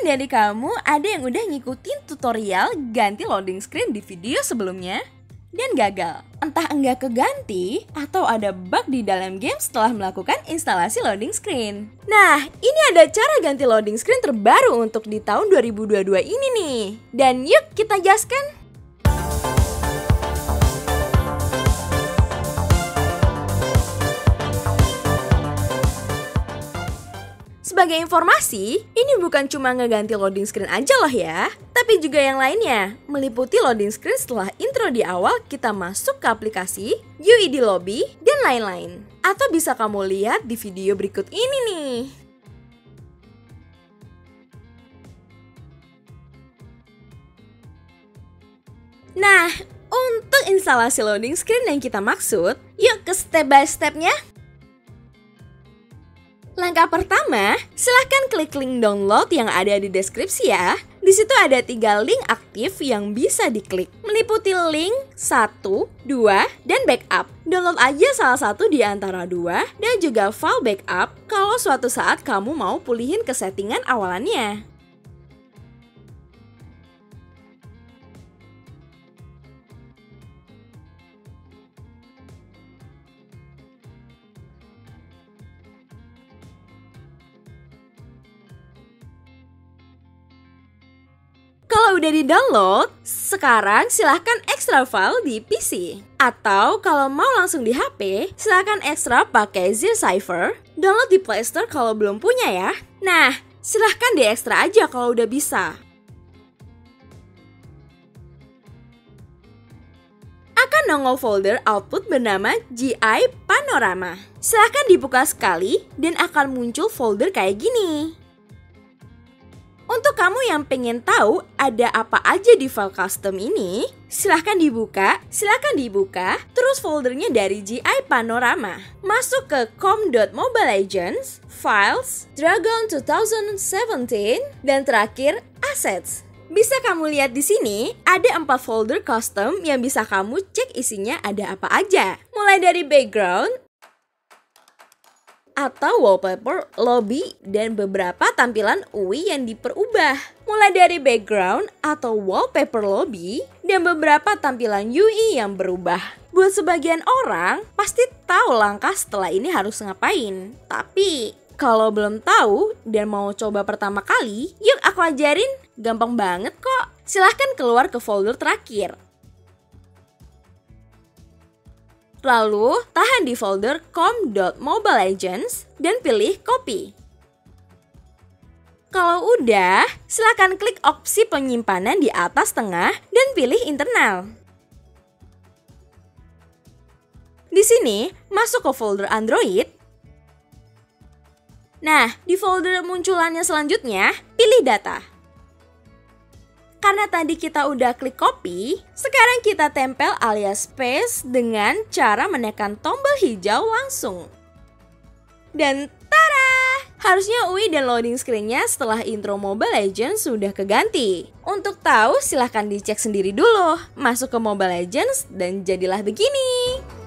Mungkin dari kamu ada yang udah ngikutin tutorial ganti loading screen di video sebelumnya dan gagal. Entah enggak keganti atau ada bug di dalam game setelah melakukan instalasi loading screen. Nah, ini ada cara ganti loading screen terbaru untuk di tahun 2022 ini nih. Dan yuk kita gaskan. Sebagai informasi, ini bukan cuma ngeganti loading screen aja loh ya, tapi juga yang lainnya, meliputi loading screen setelah intro di awal kita masuk ke aplikasi, UI di lobby, dan lain-lain. Atau bisa kamu lihat di video berikut ini nih. Nah, untuk instalasi loading screen yang kita maksud, yuk ke step by stepnya. Langkah pertama, silahkan klik link download yang ada di deskripsi ya. Di situ ada 3 link aktif yang bisa diklik, meliputi link 1, 2, dan backup. Download aja salah satu di antara 2 dan juga file backup kalau suatu saat kamu mau pulihin ke settingan awalannya. Kalau udah di-download, sekarang silahkan ekstrak file di PC. Atau kalau mau langsung di HP, silahkan ekstrak pakai ZShifter. Download di Play Store kalau belum punya ya. Nah, silahkan diekstrak aja kalau udah bisa. Akan nongol folder output bernama GI Panorama. Silahkan dibuka sekali dan akan muncul folder kayak gini. Untuk kamu yang pengen tahu ada apa aja di file custom ini, silahkan dibuka, terus foldernya dari GI Panorama. Masuk ke com.mobilelegends, files, Dragon 2017, dan terakhir assets. Bisa kamu lihat di sini, ada 4 folder custom yang bisa kamu cek isinya ada apa aja. Mulai dari background, atau wallpaper, lobby, dan beberapa tampilan UI yang diperubah. Mulai dari background atau wallpaper lobby, dan beberapa tampilan UI yang berubah. Buat sebagian orang, pasti tahu langkah setelah ini harus ngapain. Tapi, kalau belum tahu dan mau coba pertama kali, yuk aku ajarin, gampang banget kok. Silahkan keluar ke folder terakhir. Lalu, tahan di folder com.mobilelegends dan pilih copy. Kalau udah, silakan klik opsi penyimpanan di atas tengah dan pilih internal. Di sini, masuk ke folder Android. Nah, di folder munculannya selanjutnya, pilih data. Karena tadi kita udah klik copy, sekarang kita tempel alias paste dengan cara menekan tombol hijau langsung. Dan tada! Harusnya UI dan loading screen-nya setelah intro Mobile Legends sudah keganti. Untuk tahu silahkan dicek sendiri dulu. Masuk ke Mobile Legends dan jadilah begini.